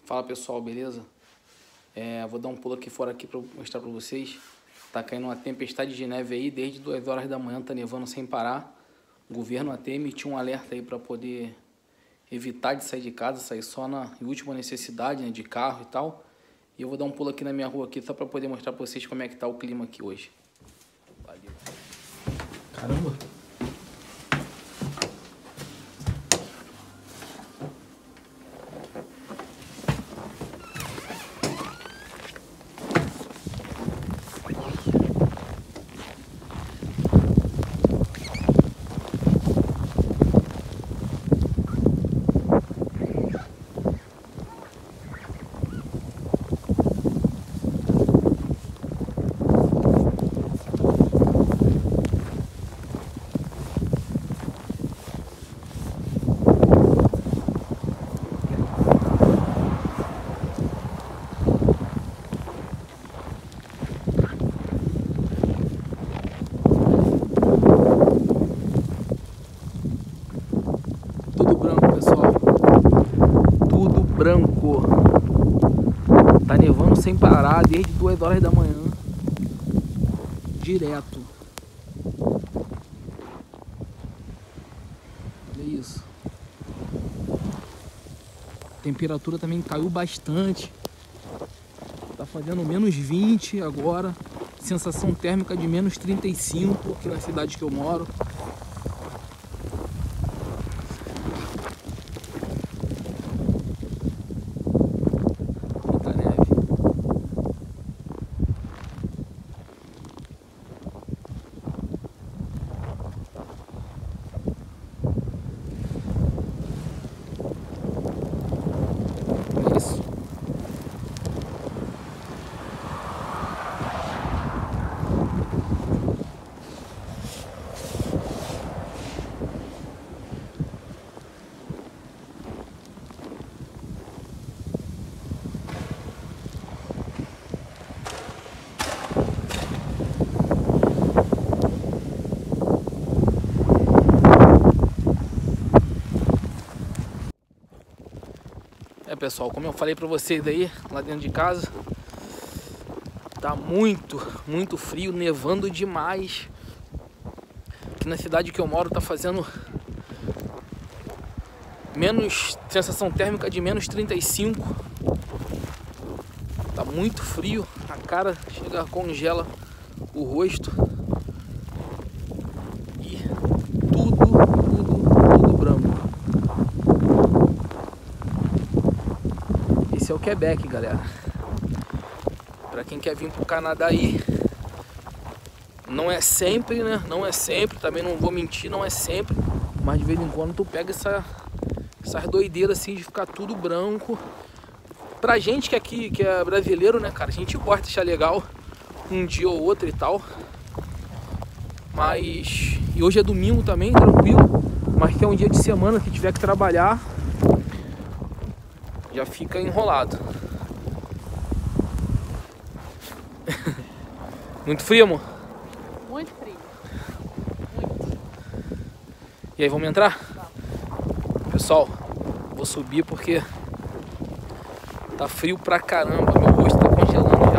Fala pessoal, beleza? Vou dar um pulo aqui fora aqui para mostrar para vocês. Tá caindo uma tempestade de neve aí, desde 2 horas da manhã tá nevando sem parar. O governo até emitiu um alerta aí para poder evitar de sair de casa, sair só na última necessidade, né, de carro e tal. E eu vou dar um pulo aqui na minha rua aqui só para poder mostrar para vocês como é que tá o clima aqui hoje. Valeu. Caramba! Tudo branco, pessoal. Tudo branco. Tá nevando sem parar desde 2 horas da manhã. Direto. Olha isso. A temperatura também caiu bastante. Tá fazendo menos 20 agora. Sensação térmica de menos 35 aqui na cidade que eu moro. Pessoal, como eu falei pra vocês aí, lá dentro de casa, tá muito frio, nevando demais. Aqui na cidade que eu moro tá fazendo sensação térmica de menos 35. Tá muito frio, a cara chega, congela o rosto. E tudo branco. Esse é o Quebec, galera. Pra quem quer vir pro Canadá aí, não é sempre, né? Não é sempre, também não vou mentir, não é sempre. Mas de vez em quando tu pega essas doideiras assim de ficar tudo branco. Pra gente que aqui, que é brasileiro, né, cara? A gente gosta de achar legal um dia ou outro e tal. Mas... E hoje é domingo também, tranquilo. Mas que é um dia de semana, se tiver que trabalhar, já fica enrolado. Muito frio, amor? Muito frio. Muito. E aí, vamos entrar? Vamos. Pessoal, vou subir porque tá frio pra caramba. Meu rosto tá congelando já.